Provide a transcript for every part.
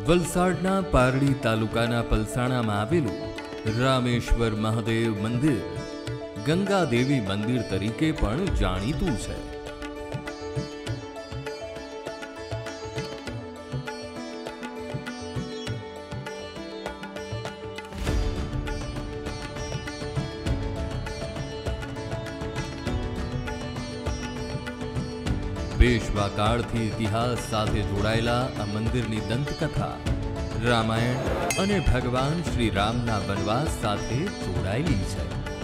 વલસાડના પારડી તાલુકાના પલસાણામાં આવેલું રામેશ્વર મહાદેવ મંદિર ગંગા દેવી મંદિર તરીકે પણ જાણીતું છે। पेशवा काळथी इतिहास साथे जोड़ायेला आ मंदिरनी दंतकथा रामायण अने भगवान श्री रामना वनवास साथे जोड़ायेली छे।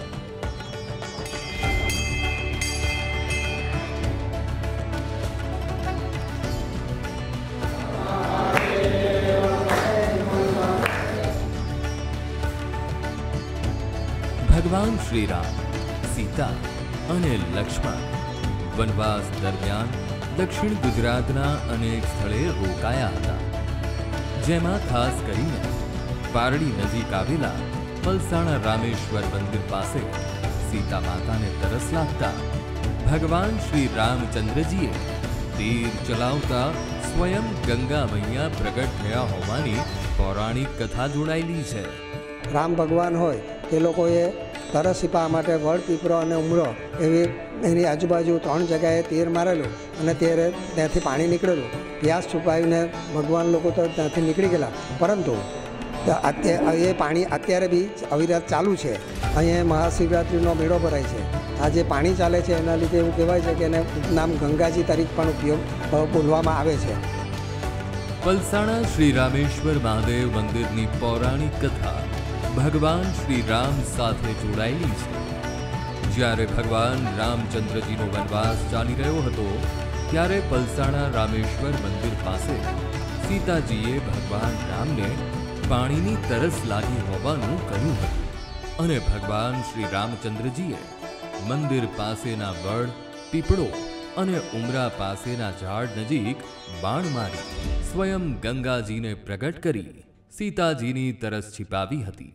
भगवान श्री राम, सीता अने लक्ष्मण वनवास दरमियान दक्षिण गुजरातना अनेक स्थळे रोकाया हता, जेमां खास करीने पारडी नजीक आवेला पलसाणा रामेश्वर मंदिर पासे सीता माताने तरस लागता भगवान श्री रामचंद्रजीए तीर चलावता स्वयं गंगा मैया प्रगट थया होवानी पौराणिक कथा जोड़ायेली छे। राम भगवान होय ते लोकोए तरस छीपवा माटे वड पीपरो अने उमरो एवी एनी आजुबाजु 3 जगह तीर मारेलू अने त्यारे त्यांथी पाणी निकळेलू। प्यास छुपावीने भगवान लोको तो त्यांथी निकળી गेला, परंतु ए पाणी अत्यारे बी अविरत चालू छे। अहींया महाशिवरात्रिनो मेळो भराय छे। आ जे पाणी चाले छे एना लीधे एवुं कहेवाय छे के एने नाम गंगाजी तरीके पण उपयोग बोलवामां आवे छे। पलसाणा श्री रामेश्वर महादेव मंदिरनी पौराणिक कथा भगवान श्री राम साथे जोड़ायेली छे। ज्यारे भगवान रामचंद्रजीनो वनवास चाली रह्यो हतो त्यारे पलसाणा रामेश्वर मंदिर पासे सीताजीए भगवान रामने पाणीनी तरस लागी होवानुं कह्युं हतुं अने भगवान श्री रामचंद्रजीए मंदिर पासेना वड, पीपळो अने उमरा पासेना झाड़ नजीक बाण मारी स्वयं गंगाजीने प्रगट करी सीताजीनी तरस छिपावी हती।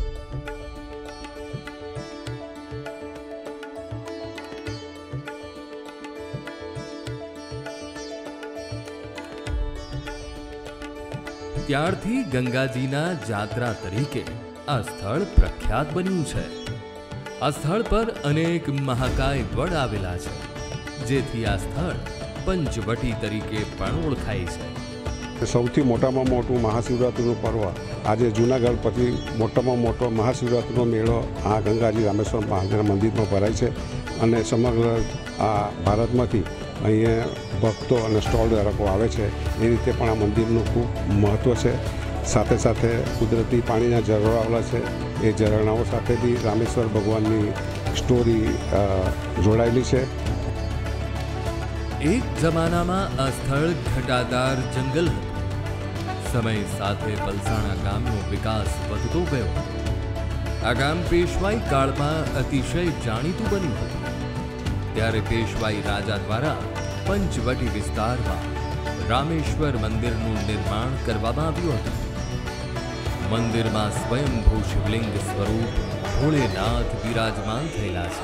त्यारथी गंगाजीना जात्रा तरीके आ स्थळ प्रख्यात बन्युं छे। आ स्थळ पर अनेक महाकाय वड आवेला छे, जेथी आ स्थळ पंचवटी तरीके पण ओळखाय छे। सौथी मोटामां मोटुं महाशिवरात्रिनुं पर्व आज जूनागढ़ पछी मोटामां मोटो महाशिवरात्रिनो मेळो आ गंगाजी रामेश्वर महादेव मंदिरमां भराय छे अने समग्र आ भारतमांथी अहींया भक्तो अने स्टॉल धारको आवे छे। ए रीते पण आ मंदिरनुं खूब महत्व छे। साथे साथे कुदरती पाणीना झरણા आवेला छे, ए झरણાઓ સાથે बी रामेश्वर भगवाननी स्टोरी जोड़ायेली छे। एक जमानामां आ स्थळ घटादार जंगल हतुं। समय साथे पलसाणा गामनो विकास वधतो गयो। आ गाम पेशवाई काळमां अतिशय जाणीतुं बन्युं हतुं। त्यारे पेशवाई राजा द्वारा पंचवटी विस्तारमां रामेश्वर मंदिरनुं निर्माण करवामां आव्युं हतुं। मंदिरमां स्वयंभू शिवलिंग स्वरूप भोलेनाथ विराजमान थयेला छे।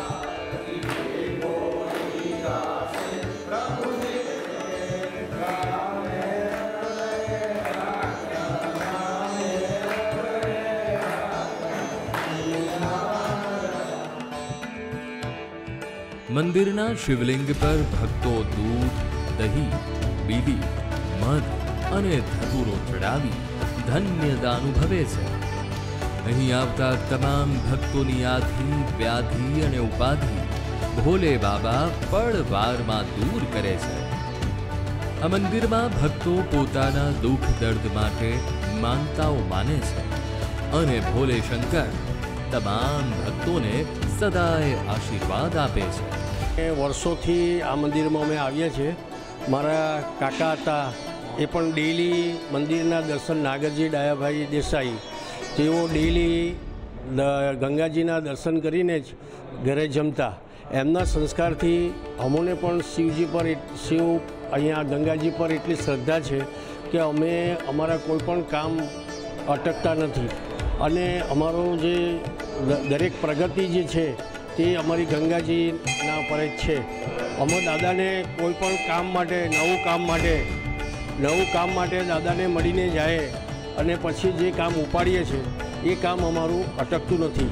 मंदिरना शिवलिंग पर भक्तो दूध, दही, बीली, मध अने धतूरो चढ़ावी धन्यता अनुभवे छे। अहीं आवता तमाम भक्तोनी आधी, व्याधि अने उपाधि भोले बाबा पळवारमां दूर करे छे। आ मंदिरमां भक्तो पोताना दुख दर्द माटे मानताओ माने छे अने भोले शंकर तमाम भक्तोने सदाय आशीर्वाद आपे छे। वर्षोथी आ मंदिरमां अमे आवीए छीए। मारा काका हता ए पण डेली मंदिरना दर्शन नागरजी डायाभाई देसाई तेओ डेली गंगाजीना दर्शन करीने ज घरे जमता। एमना संस्कारथी अमोने पण शिवजी पर शिव अहींया गंगाजी पर एटली श्रद्धा छे कि अमे अमारा कोईपण काम अटकता नथी अने अमारो जे दरेक प्रगति जे छे તે અમારી ગંગાજીના પર જ છે। અમો દાદાને કોઈ પણ કામ માટે, નવું કામ માટે નવું કામ માટે દાદાને મળીને જાય અને પછી જે કામ ઉપાડીએ છીએ એ કામ અમારું અટકતું નથી.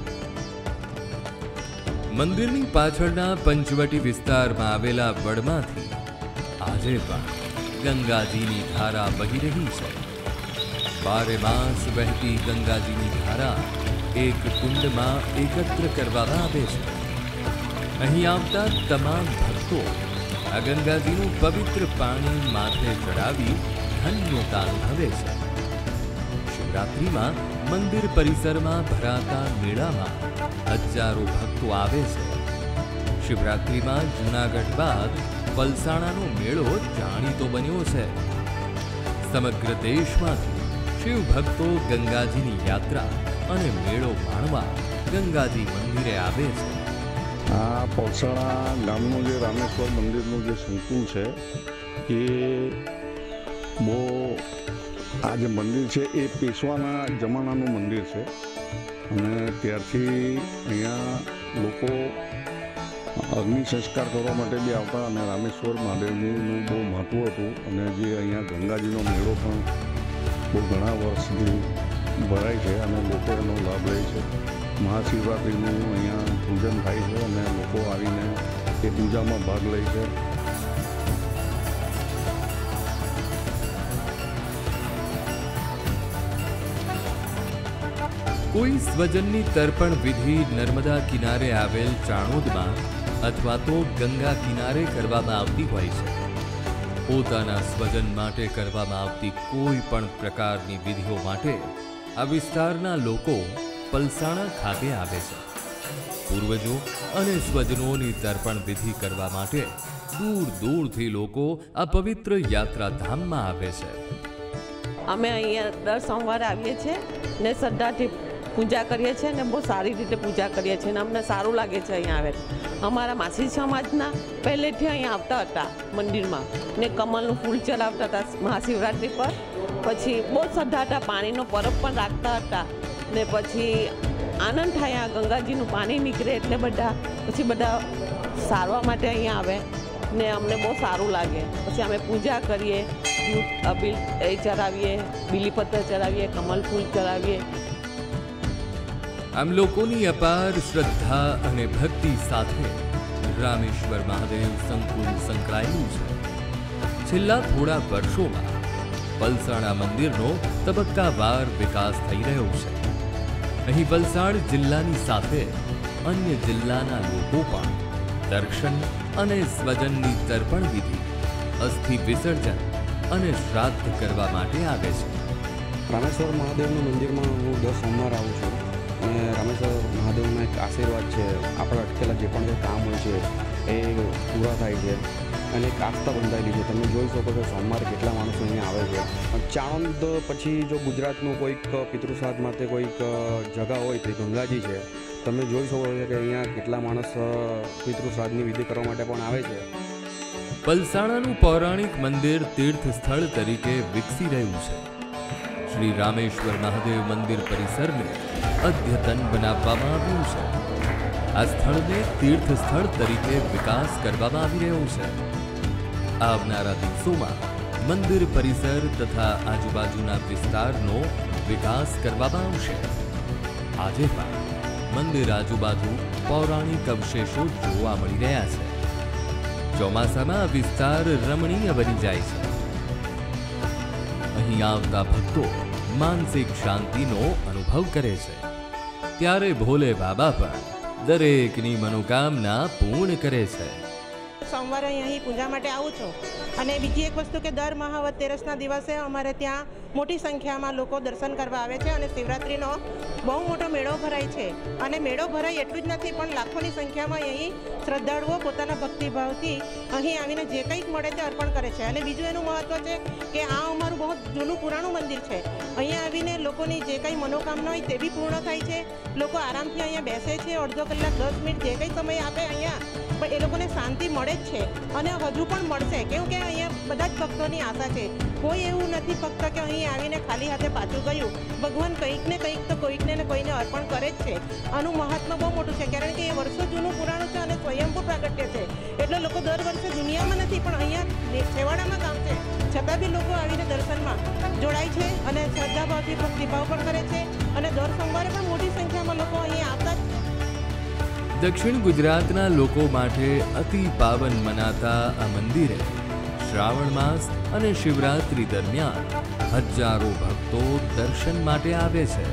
મંદિરની પાછળના પંચવટી વિસ્તારમાં આવેલા વડમાંથી આજે પણ ગંગાજીની ધારા વહી રહી છે. 12 માસ વહેતી ગંગાજીની ધારા એક કુંડમાં એકત્ર કરવામાં આવે છે. અહીં આવતા તમામ ભક્તો આ ગંગાજીનું પવિત્ર પાણી માથે ચડાવી ધન્યતા અનુભવે છે. શિવરાત્રિમાં મંદિર પરિસરમાં ભરાતા મેળામાં હજારો ભક્તો આવે છે. શિવરાત્રિમાં જૂનાગઢ બાદ પલસાણાનો મેળો જાણીતો બન્યો છે. સમગ્ર દેશમાંથી શિવ ભક્તો ગંગાજીની યાત્રા અને મેળો માણવા ગંગાજી મંદિરે આવે છે. આ પલસાણા ગામનું જે રામેશ્વર મંદિરનું જે સંકુલ છે એ બહુ આ જે મંદિર છે એ પેશવાના જમાનાનું મંદિર છે અને ત્યારથી અહીંયા લોકો અગ્નિ સંસ્કાર કરવા માટે બી આવતા અને રામેશ્વર મહાદેવજીનું બહુ મહત્ત્વ હતું અને જે અહીંયા ગંગાજીનો મેળો પણ બહુ ઘણા વર્ષથી ભરાય છે અને લોકો એનો લાભ લે છે. મહાશિવરાત્રિનું અહીંયા પૂજન થાય છે અને લોકો આવીને એ પૂજામાં ભાગ લે છે. કોઈ સ્વજનની તર્પણ વિધિ નર્મદા કિનારે આવેલ ચાણોદમાં અથવા તો ગંગા કિનારે કરવામાં આવતી હોય છે. પોતાના સ્વજન માટે કરવામાં આવતી કોઈ પણ પ્રકારની વિધિઓ માટે આ વિસ્તારના લોકો પલસાણા ખાતે આવે છે. પૂર્વજો અને સ્વજનોની તર્પણ વિધિ કરવા માટે દૂર દૂરથી લોકો આ પવિત્ર યાત્રાધામમાં આવે છે. અમે અહીંયા દર સોમવારે આવીએ છીએ ને શ્રદ્ધાથી પૂજા કરીએ છીએ ને બહુ સારી રીતે પૂજા કરીએ છીએ ને અમને સારું લાગે છે અહીંયા આવે. અમારા માસી સમાજના પહેલેથી અહીંયા આવતા હતા મંદિરમાં ને કમલનું ફૂલ ચડાવતા હતા મહાશિવરાત્રિ પર. પછી બહુ શ્રદ્ધા હતા, પાણીનો પરબ પણ રાખતા હતા ને પછી આનંદ થાય. આ ગંગાજીનું પાણી નીકળે એટલે પછી બધા સારવા માટે અહીંયા આવે ને અમને બહુ સારું લાગે. પછી અમે પૂજા કરીએ, દૂધ અબીલ એ ચડાવીએ, બીલીપત્ર ચડાવીએ, કમલ ફૂલ ચડાવીએ. આમ લોકોની અપાર શ્રદ્ધા અને ભક્તિ સાથે રામેશ્વર મહાદેવ સંકુલ સંકળાયેલું છે. છેલ્લા થોડા વર્ષોમાં પલસાણા મંદિરનો તબક્કાવાર વિકાસ થઈ રહ્યો છે. અહીં વલસાડ જિલ્લાની સાથે અન્ય જિલ્લાના લોકો પણ દર્શન અને સ્વજનની તર્પણ વિધિ, અસ્થિ વિસર્જન અને શ્રાદ્ધ કરવા માટે આવે છે. રામેશ્વર મહાદેવના મંદિરમાં હું દર સોમવારે આવું છું અને રામેશ્વર મહાદેવના એક આશીર્વાદ છે. આપણા અટકેલા જે પણ કામ હોય છે એ પૂરા થાય છે અને એક આસ્થા બંધાયેલી છે. તમે જોઈ શકો છો સોમવારે કેટલા માણસો અહીંયા આવે છે. ચાણંદ પછી જો ગુજરાતનું કોઈક પિતૃશ્રાદ્ધ માટે કોઈક જગા હોય તો ગંગાજી છે. તમે જોઈ શકો છો કે અહીંયા કેટલા માણસ પિતૃશ્રાદ્ધની વિધિ કરવા માટે પણ આવે છે. પલસાણાનું પૌરાણિક મંદિર તીર્થ સ્થળ તરીકે વિકસી રહ્યું છે. શ્રી રામેશ્વર મહાદેવ મંદિર પરિસરને અદ્યતન બનાવવામાં આવ્યું છે. આ સ્થળને તીર્થ સ્થળ તરીકે વિકાસ કરવામાં આવી રહ્યો છે. આવનારા દિવસોમાં મંદિર પરિસર તથા આજુબાજુના વિસ્તારનો વિકાસ કરવામાં આવશે. આજે પણ મંદિર આજુબાજુ પૌરાણિક અવશેષો જોવા મળી રહ્યા છે. ચોમાસામાં આ વિસ્તાર રમણીય બની જાય છે. અહીં આવતા ભક્તો માનસિક શાંતિનો અનુભવ કરે છે. ત્યારે ભોલે બાબા પણ દરેકની મનોકામના પૂર્ણ કરે છે. સોમવારે અહીં પૂજા માટે આવું છું અને બીજી એક વસ્તુ કે દર મહાવત તેરસના દિવસે અમારે ત્યાં મોટી સંખ્યામાં લોકો દર્શન કરવા આવે છે અને શિવરાત્રિનો બહુ મોટો મેળો ભરાય છે. અને મેળો ભરાય એટલું જ નથી પણ લાખોની સંખ્યામાં અહીં શ્રદ્ધાળુઓ પોતાના ભક્તિભાવથી અહીં આવીને જે કંઈક મળે તે અર્પણ કરે છે. અને બીજું એનું મહત્ત્વ છે કે આ અમારું બહુ જૂનું પુરાણું મંદિર છે. અહીંયા આવીને લોકોની જે કંઈ મનોકામના હોય તે બી પૂર્ણ થાય છે. લોકો આરામથી અહીંયા બેસે છે, અડધો કલાક 10 મિનિટ જે કંઈ સમય આપે અહીંયા પણ એ લોકોને શાંતિ મળે જ છે અને હજુ પણ મળશે, કેમ કે અહીંયા બધા જ ભક્તોની આશા છે. કોઈ એવું નથી ફક્ત કે અહીં આવીને ખાલી હાથે પાછું ગયું. ભગવાન કંઈક ને કંઈક તો કોઈકને ને કોઈને અર્પણ કરે જ છે. આનું મહાત્મ્ય બહુ મોટું છે, કારણ કે એ વર્ષો જૂનું પુરાણું છે અને સ્વયંભૂ પ્રાગટ્ય છે. એટલે લોકો દર વર્ષે દુનિયામાં નથી પણ અહીંયા છેવાડામાં ગામ છે છતાં બી લોકો આવીને દર્શનમાં જોડાય છે અને શ્રદ્ધાભાવથી ભક્તિભાવ પણ કરે છે અને દર સોમવારે પણ મોટી સંખ્યામાં લોકો અહીંયા આવતા જ. દક્ષિણ ગુજરાતના લોકો માટે અતિ પાવન મનાતા આ મંદિરે શ્રાવણ માસ અને શિવરાત્રી દરમિયાન હજારો ભક્તો દર્શન માટે આવે છે.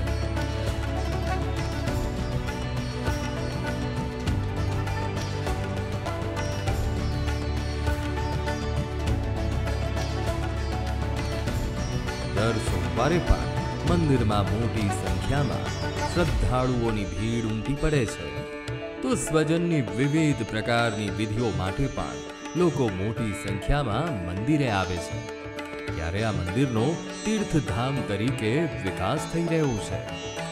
દર સોમવારે પણ મંદિરમાં મોટી સંખ્યામાં શ્રદ્ધાળુઓની ભીડ ઉમટી પડે છે. તો સ્વજનની વિવિધ પ્રકારની વિધિઓ માટે પણ લોકો મોટી સંખ્યામાં મંદિરે આવે છે. ત્યારે આ મંદિરનો તીર્થધામ તરીકે વિકાસ થઈ રહ્યો છે.